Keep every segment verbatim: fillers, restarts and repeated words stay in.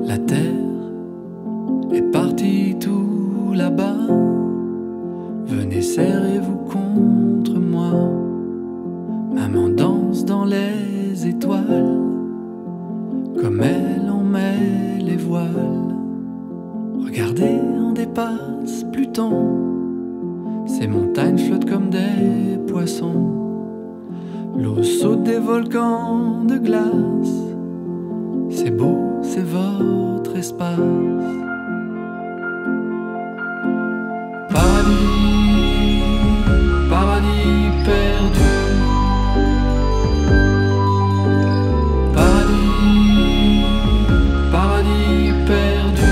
La terre est partie tout là-bas. Venez, serrez-vous contre moi. Maman danse dans les étoiles, comme elle en met les voiles. Regardez, on dépasse Pluton. Ces montagnes flottent comme des poissons. L'eau saute des volcans de glace. C'est beau, c'est votre espace. Paradis, paradis perdu. Paradis, paradis perdu.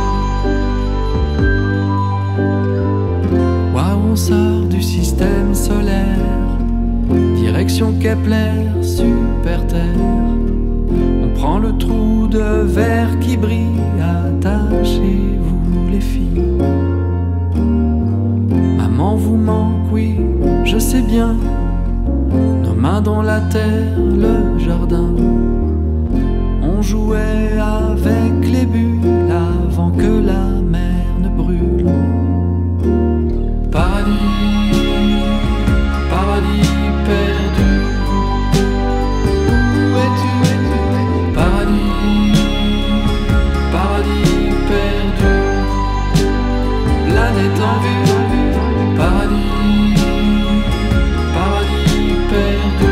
Waouh, on sort du système solaire, direction Kepler, super Terre. On prend le trou de verre qui brille. Attachez-vous les filles. Maman vous manque, oui, je sais bien. Nos mains dans la terre, le jardin. On jouait avec les bulles avant que la mer ne brûle. Paradis, paradis perdu. Où es-tu? Paradis, paradis perdu. Planète en vue. Paradis, paradis perdu.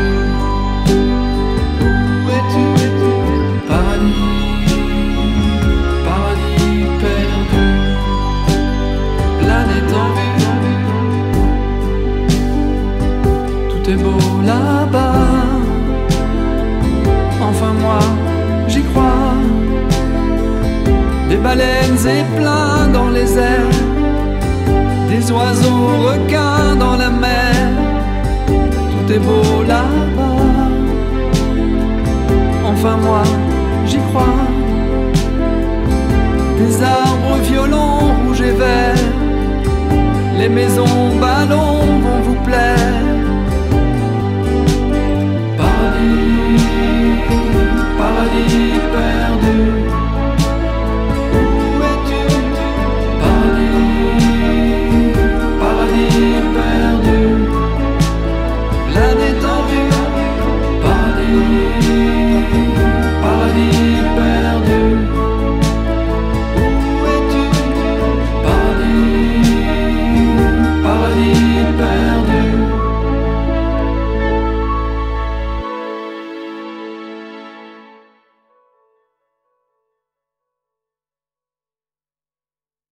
Où es-tu? Paradis, paradis perdu. Planète en vue. Tout est beau là-bas. Enfin moi, j'y crois. Des baleines et plein dans les airs, des oiseaux requins dans la mer. Tout est beau là-bas. Enfin moi, j'y crois. Des arbres violons rouges et verts, les maisons ballons vont vous plaire. Paradis, paradis